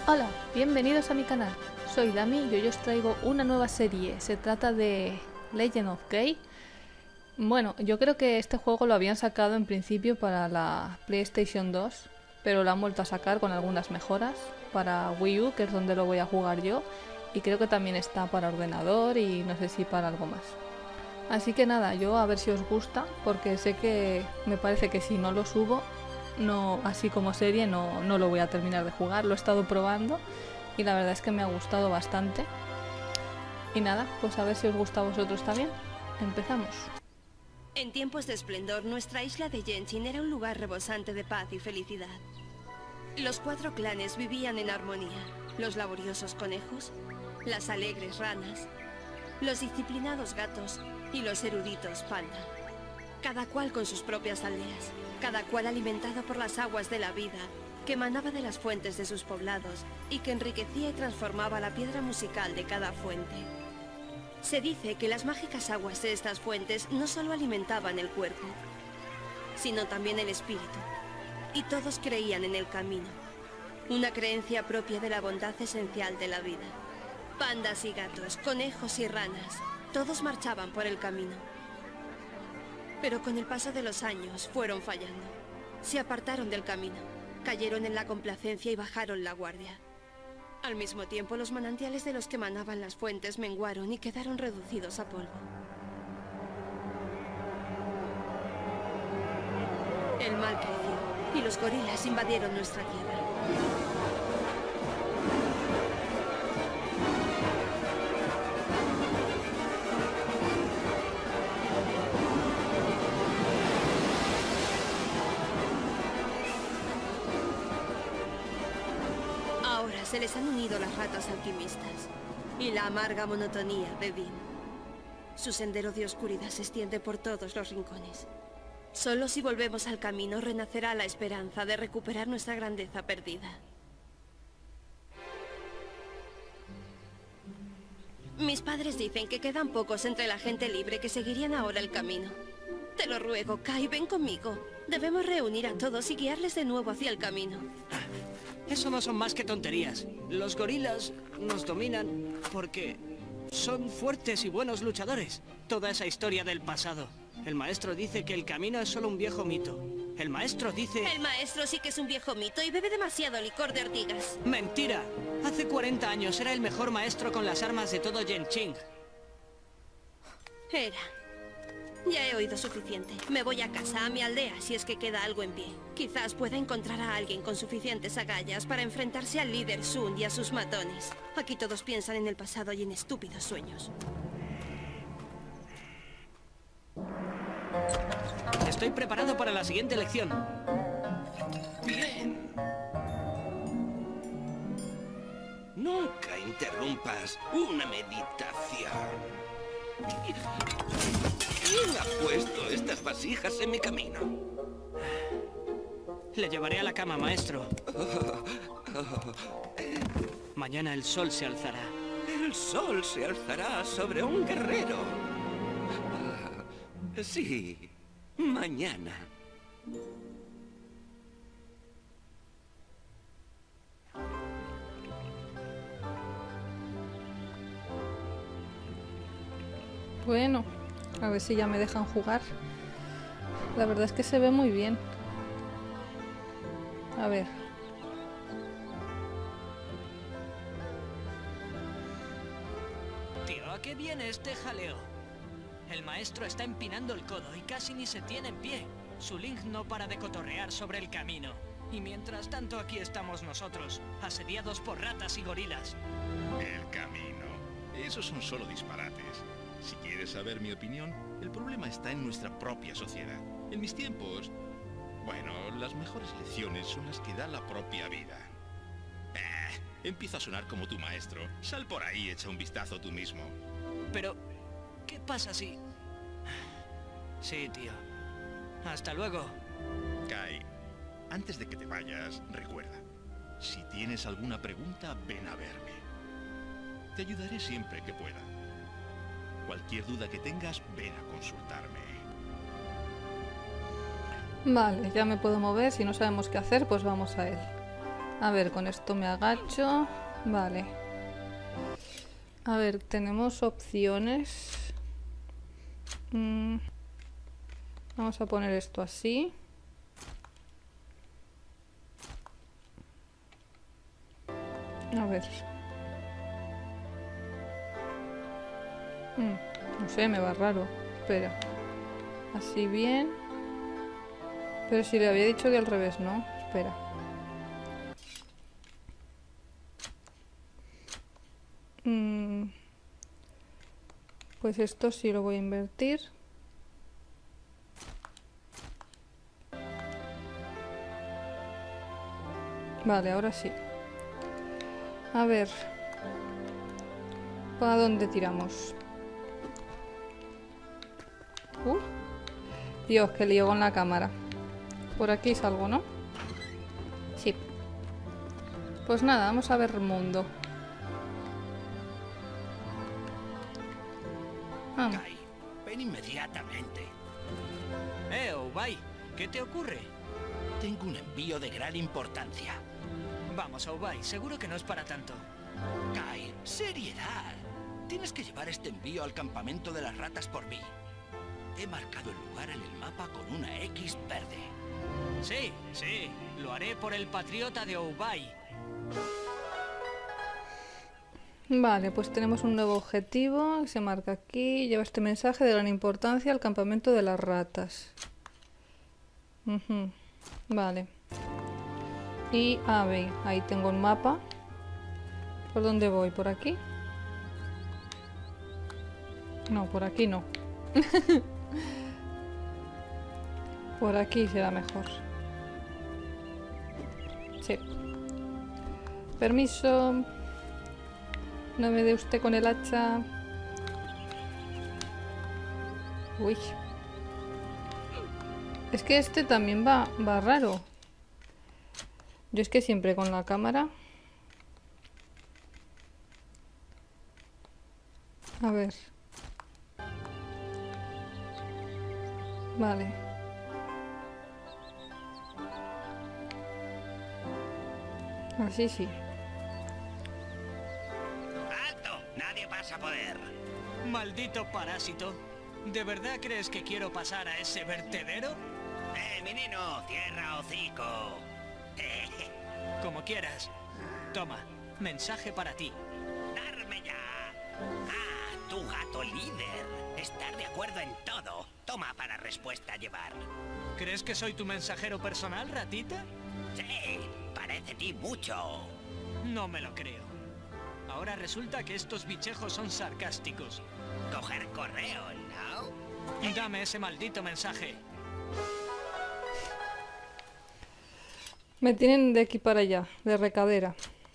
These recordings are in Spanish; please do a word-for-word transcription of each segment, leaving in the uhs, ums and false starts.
Hola, bienvenidos a mi canal. Soy Dami y hoy os traigo una nueva serie. Se trata de Legend of Kay. Bueno, yo creo que este juego lo habían sacado en principio para la PlayStation dos, pero lo han vuelto a sacar con algunas mejoras para Wii U, que es donde lo voy a jugar yo, y creo que también está para ordenador y no sé si para algo más. Así que nada, yo a ver si os gusta, porque sé que me parece que si no lo subo, no, así como serie, no, no lo voy a terminar de jugar. Lo he estado probando y la verdad es que me ha gustado bastante. Y nada, pues a ver si os gusta a vosotros también. Empezamos. En tiempos de esplendor, nuestra isla de Genshin era un lugar rebosante de paz y felicidad. Los cuatro clanes vivían en armonía. Los laboriosos conejos, las alegres ranas, los disciplinados gatos y los eruditos panda. Cada cual con sus propias aldeas, cada cual alimentado por las aguas de la vida que emanaba de las fuentes de sus poblados y que enriquecía y transformaba la piedra musical de cada fuente. Se dice que las mágicas aguas de estas fuentes no solo alimentaban el cuerpo, sino también el espíritu. Y todos creían en el camino, una creencia propia de la bondad esencial de la vida. Pandas y gatos, conejos y ranas, todos marchaban por el camino. Pero con el paso de los años fueron fallando. Se apartaron del camino, cayeron en la complacencia y bajaron la guardia. Al mismo tiempo, los manantiales de los que manaban las fuentes menguaron y quedaron reducidos a polvo. El mal creció y los gorilas invadieron nuestra tierra. Ahora se les han unido las ratas alquimistas y la amarga monotonía de Dean. Su sendero de oscuridad se extiende por todos los rincones. Solo si volvemos al camino renacerá la esperanza de recuperar nuestra grandeza perdida. Mis padres dicen que quedan pocos entre la gente libre que seguirían ahora el camino. Te lo ruego, Kai, ven conmigo. Debemos reunir a todos y guiarles de nuevo hacia el camino. Eso no son más que tonterías. Los gorilas nos dominan porque son fuertes y buenos luchadores. Toda esa historia del pasado. El maestro dice que el camino es solo un viejo mito. El maestro dice... El maestro sí que es un viejo mito y bebe demasiado licor de ortigas. ¡Mentira! Hace cuarenta años era el mejor maestro con las armas de todo Genshin. Era. Ya he oído suficiente. Me voy a casa, a mi aldea, si es que queda algo en pie. Quizás pueda encontrar a alguien con suficientes agallas para enfrentarse al líder Sun y a sus matones. Aquí todos piensan en el pasado y en estúpidos sueños. Estoy preparado para la siguiente lección. Bien. Nunca interrumpas una meditación. ¿Quién ha puesto estas vasijas en mi camino? Le llevaré a la cama, maestro. Mañana el sol se alzará. El sol se alzará sobre un guerrero. Ah, sí, mañana. Bueno, a ver si ya me dejan jugar. La verdad es que se ve muy bien. A ver. Tío, ¿a qué viene este jaleo? El maestro está empinando el codo y casi ni se tiene en pie. Su Link no para de cotorrear sobre el camino. Y mientras tanto aquí estamos nosotros, asediados por ratas y gorilas. El camino. Esos son solo disparates. Si quieres saber mi opinión, el problema está en nuestra propia sociedad. En mis tiempos, bueno, las mejores lecciones son las que da la propia vida. Eh, empiezo a sonar como tu maestro. Sal por ahí, echa un vistazo tú mismo. Pero, ¿qué pasa si...? Sí, tío. Hasta luego. Kai, antes de que te vayas, recuerda. Si tienes alguna pregunta, ven a verme. Te ayudaré siempre que pueda. Cualquier duda que tengas, ven a consultarme. Vale, ya me puedo mover. Si no sabemos qué hacer, pues vamos a él. A ver, con esto me agacho. Vale. A ver, tenemos opciones. Mm. Vamos a poner esto así. A ver. Mm, no sé, me va raro. Espera. Así bien. Pero si le había dicho de al revés, ¿no? Espera. Mm, pues esto sí lo voy a invertir. Vale, ahora sí. A ver. ¿Para dónde tiramos? Uh. Dios, que lío con la cámara. Por aquí salgo, ¿no? Sí. Pues nada, vamos a ver mundo. Vamos. Kai, ven inmediatamente. Eh, Oubai, ¿qué te ocurre? Tengo un envío de gran importancia. Vamos, Oubai, seguro que no es para tanto. Kai, seriedad. Tienes que llevar este envío al campamento de las ratas por mí. He marcado el lugar en el mapa con una X verde. Sí, sí, lo haré por el patriota de Oubai. Vale, pues tenemos un nuevo objetivo. Se marca aquí. Lleva este mensaje de gran importancia al campamento de las ratas. Uh-huh. Vale. Y a ver, ahí tengo un mapa. ¿Por dónde voy? ¿Por aquí? No, por aquí no. Por aquí será mejor. Sí. Permiso. No me dé usted con el hacha. Uy. Es que este también va, va raro. Yo es que siempre con la cámara. A ver. Vale. Así sí. ¡Alto! ¡Nadie vas a poder! Maldito parásito. ¿De verdad crees que quiero pasar a ese vertedero? ¡Eh, menino! ¡Cierra hocico! Como quieras. Toma, mensaje para ti. ¡Darme ya! ¡Ah, tu gato líder! Estar de acuerdo en todo. Toma para respuesta llevar. ¿Crees que soy tu mensajero personal, ratita? Sí, parece ti mucho. No me lo creo. Ahora resulta que estos bichejos son sarcásticos. Coger correo, ¿no? Dame ese maldito mensaje. Me tienen de aquí para allá, de recadera.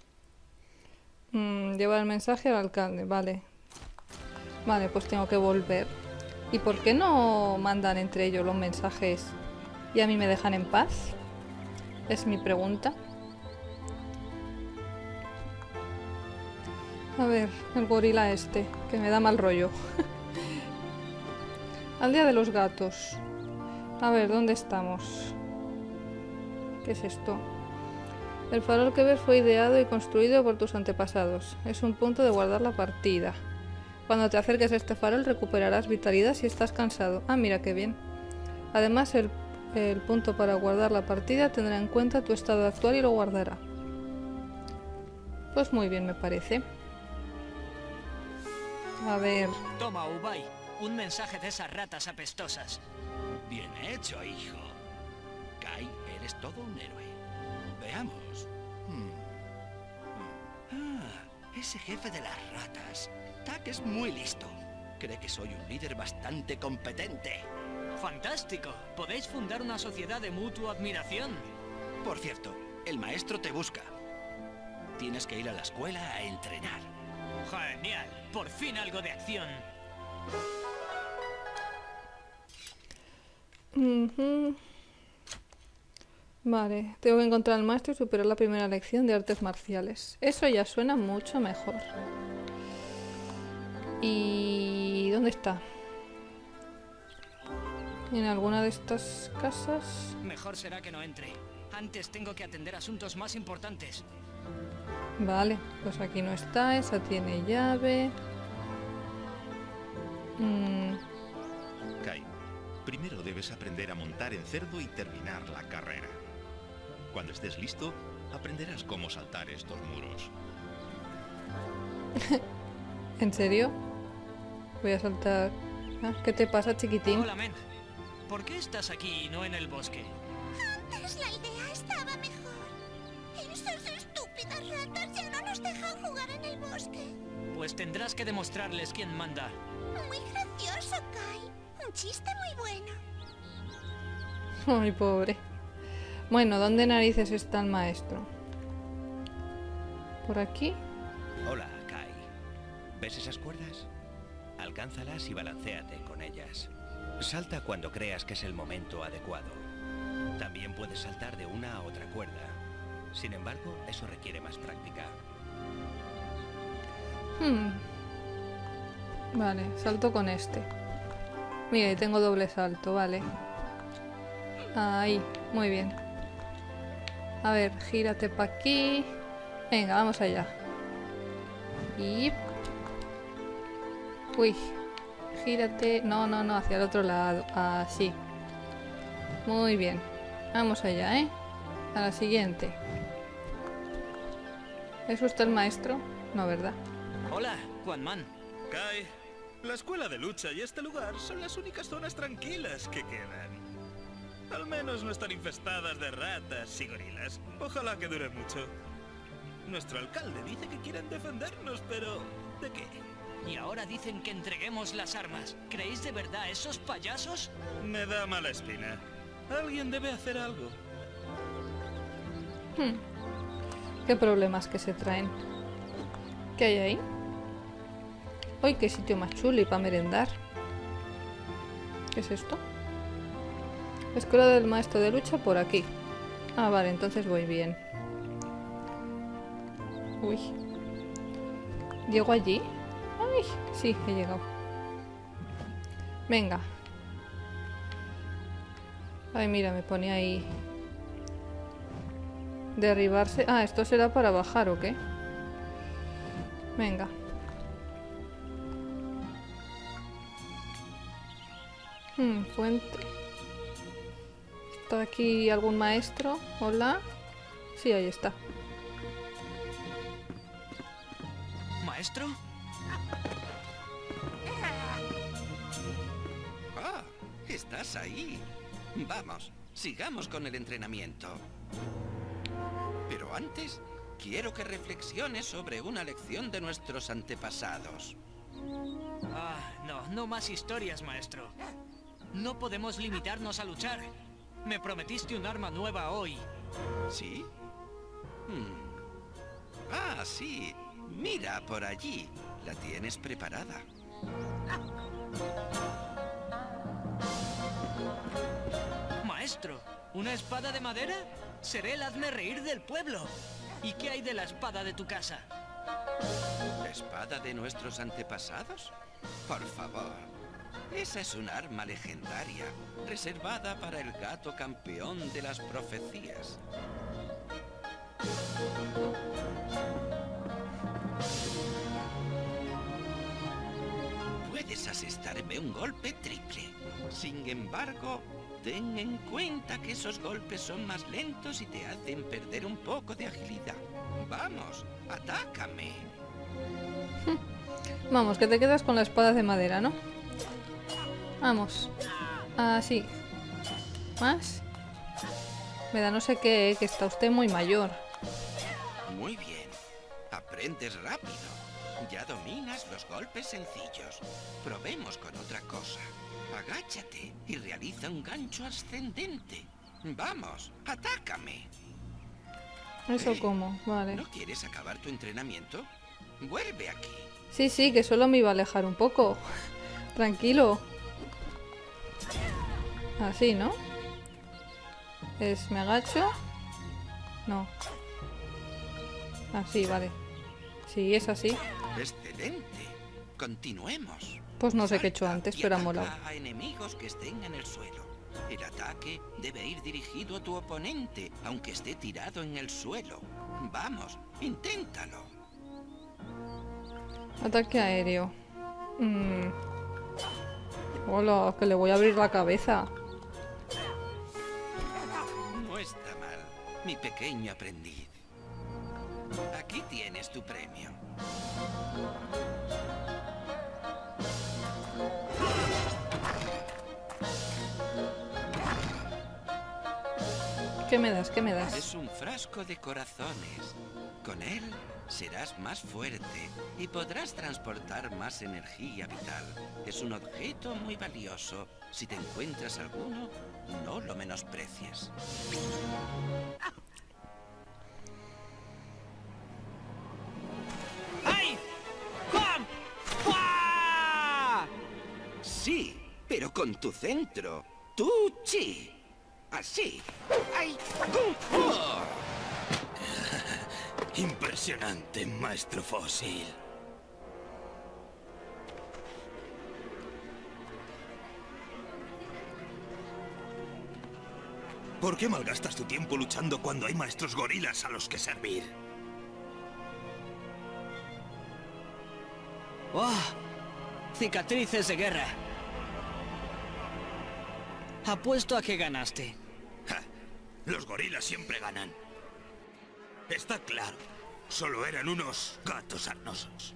Mm, llevar el mensaje al alcalde, vale. Vale, pues tengo que volver. ¿Y por qué no mandan entre ellos los mensajes y a mí me dejan en paz? Es mi pregunta. A ver, el gorila este, que me da mal rollo. Aldea de los gatos. A ver, ¿dónde estamos? ¿Qué es esto? El farol que ves fue ideado y construido por tus antepasados. Es un punto de guardar la partida. Cuando te acerques a este farol recuperarás vitalidad si estás cansado. Ah, mira qué bien. Además, el, el punto para guardar la partida tendrá en cuenta tu estado actual y lo guardará. Pues muy bien, me parece. A ver... Toma, Oubai, un mensaje de esas ratas apestosas. Bien hecho, hijo. Kai, eres todo un héroe. Veamos. Hmm. Ah, ese jefe de las ratas. Tak es muy listo. Cree que soy un líder bastante competente. ¡Fantástico! Podéis fundar una sociedad de mutua admiración. Por cierto, el maestro te busca. Tienes que ir a la escuela a entrenar. ¡Genial! Por fin algo de acción. Uh-huh. Vale, tengo que encontrar al maestro y superar la primera lección de artes marciales. Eso ya suena mucho mejor. ¿Y dónde está? ¿En alguna de estas casas? Mejor será que no entre. Antes tengo que atender asuntos más importantes. Vale, pues aquí no está. Esa tiene llave. Mm, Kai, primero debes aprender a montar en cerdo y terminar la carrera. Cuando estés listo, aprenderás cómo saltar estos muros. ¿En serio? Voy a saltar... Ah, ¿qué te pasa, chiquitín? Hola, men. ¿Por qué estás aquí y no en el bosque? Antes la idea estaba mejor. Esas estúpidas ratas ya no nos dejan jugar en el bosque. Pues tendrás que demostrarles quién manda. Muy gracioso, Kai. Un chiste muy bueno. Ay, pobre. Bueno, ¿dónde narices está el maestro? ¿Por aquí? Hola, Kai. ¿Ves esas cuerdas? Alcánzalas y balancéate con ellas. Salta cuando creas que es el momento adecuado. También puedes saltar de una a otra cuerda. Sin embargo, eso requiere más práctica. Hmm. Vale, salto con este. Mira, ahí tengo doble salto, vale. Ahí, muy bien. A ver, gírate para aquí. Venga, vamos allá. Y... Uy, gírate. No, no, no, hacia el otro lado. Así. Muy bien. Vamos allá, ¿eh? A la siguiente. ¿Es usted el maestro? No, ¿verdad? Hola, Quan Man. Kai, la escuela de lucha y este lugar son las únicas zonas tranquilas que quedan. Al menos no están infestadas de ratas y gorilas. Ojalá que dure mucho. Nuestro alcalde dice que quieren defendernos, pero... ¿de qué? Y ahora dicen que entreguemos las armas. ¿Creéis de verdad esos payasos? Me da mala espina. Alguien debe hacer algo. Hmm. ¿Qué problemas que se traen? ¿Qué hay ahí? ¡Uy, qué sitio más chulo y para merendar! ¿Qué es esto? Escuela del maestro de lucha por aquí. Ah, vale, entonces voy bien. Uy. ¿Llego allí? ¡Ay! Sí, he llegado. Venga. Ay, mira, me pone ahí... Derribarse... Ah, ¿esto será para bajar o qué? Venga. Hmm, fuente. ¿Está aquí algún maestro? Hola. Sí, ahí está. ¿Maestro? Ah, estás ahí. Vamos, sigamos con el entrenamiento. Pero antes, quiero que reflexiones sobre una lección de nuestros antepasados. Ah, no, no más historias, maestro. No podemos limitarnos a luchar. Me prometiste un arma nueva hoy. ¿Sí? Hmm. Ah, sí. Mira por allí. La tienes preparada. Maestro, ¿una espada de madera? Seré el hazme reír del pueblo. ¿Y qué hay de la espada de tu casa? ¿La espada de nuestros antepasados? Por favor. Esa es un arma legendaria, reservada para el gato campeón de las profecías. Puedes asestarme un golpe triple. Sin embargo, ten en cuenta que esos golpes son más lentos y te hacen perder un poco de agilidad. Vamos, atácame. Vamos, que te quedas con la espada de madera, ¿no? Vamos. Así. ¿Más? Me da no sé qué, que está usted muy mayor. Muy bien. Aprendes rápido. Ya dominas los golpes sencillos. Probemos con otra cosa. Agáchate y realiza un gancho ascendente. Vamos, atácame. ¿Eso Eh, cómo? Vale. ¿No quieres acabar tu entrenamiento? Vuelve aquí. Sí, sí, que solo me iba a alejar un poco. Tranquilo. Así, ¿no? Es, me agacho. No. Así, vale. Sí, es así. Excelente. Continuemos. Pues no sé qué he hecho Salta antes, y pero ha ataca molado. a enemigos que estén en el suelo. El ataque debe ir dirigido a tu oponente, aunque esté tirado en el suelo. Vamos, inténtalo. Ataque aéreo. Mm. Hola, que le voy a abrir la cabeza. No está mal, mi pequeño aprendiz. Aquí tienes tu premio. ¿Qué me das? ¿Qué me das? Es un frasco de corazones. Con él serás más fuerte y podrás transportar más energía vital. Es un objeto muy valioso. Si te encuentras alguno, no lo menosprecies. ¡Ay! ¡Juan! ¡Fua! Sí, pero con tu centro. Tu chi. Así. ¡Ay! ¡Oh! Impresionante, maestro Fósil. ¿Por qué malgastas tu tiempo luchando cuando hay maestros gorilas a los que servir? ¡Oh! Cicatrices de guerra. Apuesto a que ganaste. Ja, los gorilas siempre ganan. Está claro. Solo eran unos gatos sarnosos.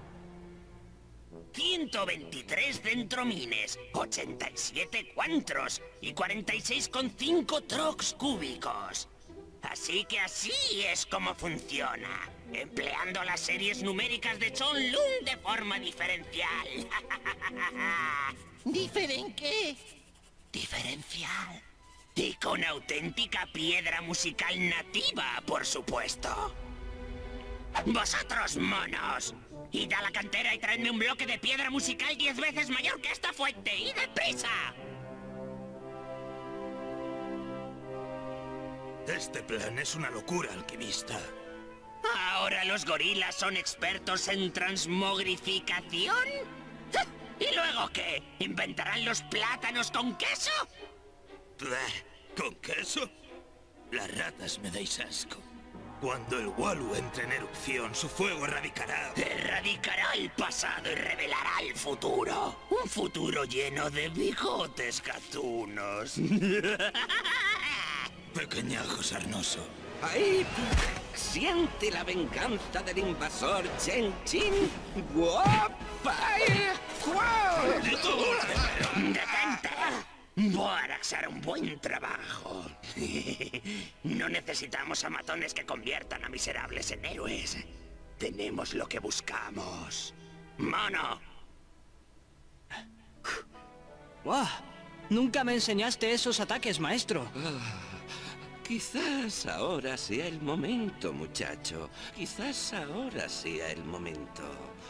ciento veintitrés centromines, ochenta y siete cuantros y cuarenta y seis coma cinco trocs cúbicos. Así que así es como funciona, empleando las series numéricas de Chonlun de forma diferencial. ¿Diferen qué? ¿Diferencial? Y con auténtica piedra musical nativa, por supuesto. ¡Vosotros, monos! Id a la cantera y traedme un bloque de piedra musical diez veces mayor que esta fuente. ¡Y deprisa! Este plan es una locura, alquimista. ¿Ahora los gorilas son expertos en transmogrificación? ¡Ja! ¿Y luego qué? ¿Inventarán los plátanos con queso? Bleh, ¿con queso? Las ratas me dais asco. Cuando el Walu entre en erupción, su fuego erradicará... Erradicará el pasado y revelará el futuro. Un futuro lleno de bigotes gatunos. Pequeñajo sarnoso. ¡Ahí! Siente la venganza del invasor Chen Chin. ¡Guapai! ¡Guau! ¡Detente! Borax hará un buen trabajo. No necesitamos a matones que conviertan a miserables en héroes. Tenemos lo que buscamos. ¡Mono! ¡Wow! Nunca me enseñaste esos ataques, maestro. Quizás ahora sea el momento, muchacho. Quizás ahora sea el momento.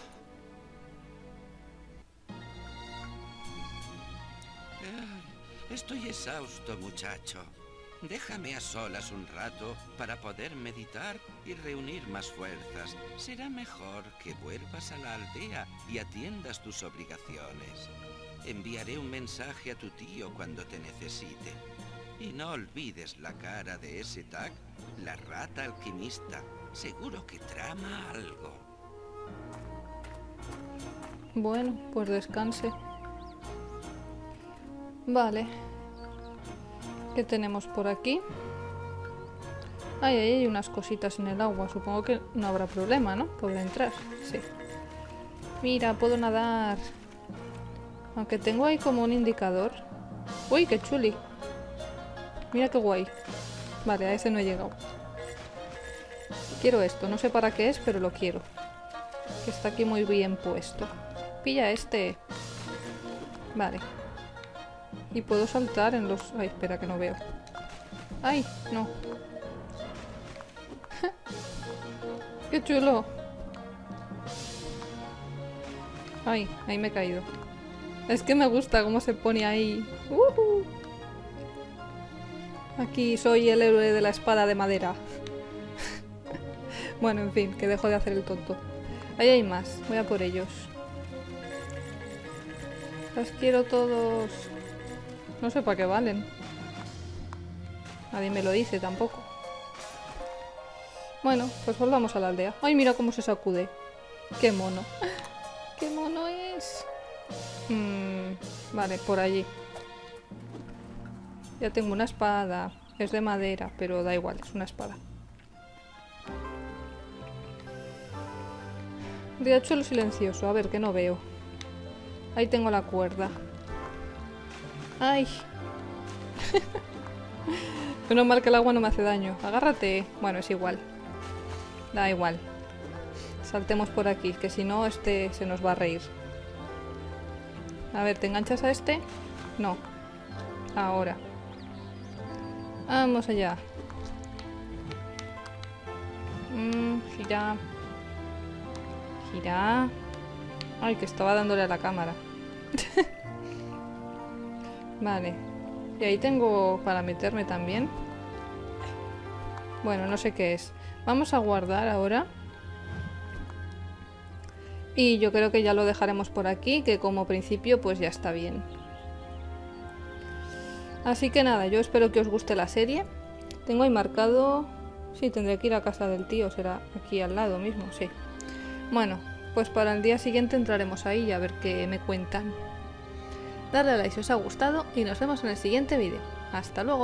Estoy exhausto, muchacho. Déjame a solas un rato para poder meditar y reunir más fuerzas. Será mejor que vuelvas a la aldea y atiendas tus obligaciones. Enviaré un mensaje a tu tío cuando te necesite. Y no olvides la cara de ese Tag, la rata alquimista. Seguro que trama algo. Bueno, pues descanse. Vale. ¿Qué tenemos por aquí? Ay, ahí hay unas cositas en el agua. Supongo que no habrá problema, ¿no? Podré entrar. Sí. Mira, puedo nadar. Aunque tengo ahí como un indicador. Uy, qué chuli. Mira qué guay. Vale, a ese no he llegado. Quiero esto. No sé para qué es, pero lo quiero. Que está aquí muy bien puesto. Pilla este. Vale. Y puedo saltar en los... Ay, espera que no veo. Ay, no. ¡Qué chulo! Ay, ahí me he caído. Es que me gusta cómo se pone ahí. ¡Uh! Aquí soy el héroe de la espada de madera. Bueno, en fin, que dejo de hacer el tonto. Ahí hay más, voy a por ellos. Los quiero todos. No sé para qué valen. Nadie me lo dice tampoco. Bueno, pues volvamos a la aldea. ¡Ay, mira cómo se sacude! ¡Qué mono! ¡Qué mono es! Mm, vale, por allí. Ya tengo una espada. Es de madera, pero da igual, es una espada. Riachuelo silencioso. A ver, que no veo. Ahí tengo la cuerda. ¡Ay! Menos mal que el agua no me hace daño. Agárrate. Bueno, es igual. Da igual. Saltemos por aquí, que si no, este se nos va a reír. A ver, ¿te enganchas a este? No. Ahora. Vamos allá. Mm, gira. Gira. Ay, que estaba dándole a la cámara. Vale. Y ahí tengo para meterme también. Bueno, no sé qué es. Vamos a guardar ahora. Y yo creo que ya lo dejaremos por aquí, que como principio pues ya está bien. Así que nada, yo espero que os guste la serie. Tengo ahí marcado... Sí, tendré que ir a casa del tío, será aquí al lado mismo, sí. Bueno, pues para el día siguiente entraremos ahí y a ver qué me cuentan. Darle a like si os ha gustado y nos vemos en el siguiente vídeo. ¡Hasta luego!